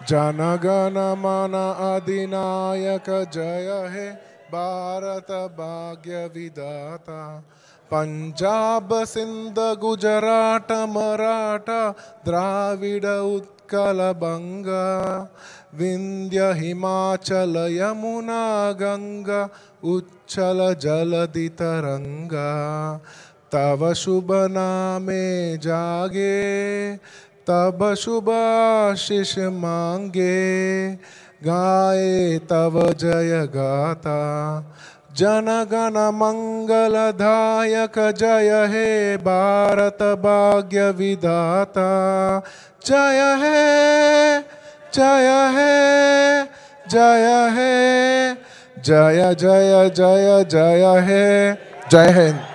जनगण मन अधिनायक जय हे भारत भाग्य विधाता। पंजाब सिंध गुजरात मराठा द्राविड उत्कल बंगा विंध्य हिमाचल यमुना गंगा उच्छल जलधि तरंगा। तव शुभ नामे जागे तब शुभ आशीष मांगे गाए तव जय गाथा। जनगण मंगलदायक जय हे भारत भाग्य विधाता। जय हे जय हे जय हे जय जय जय जय हे। जय हिंद।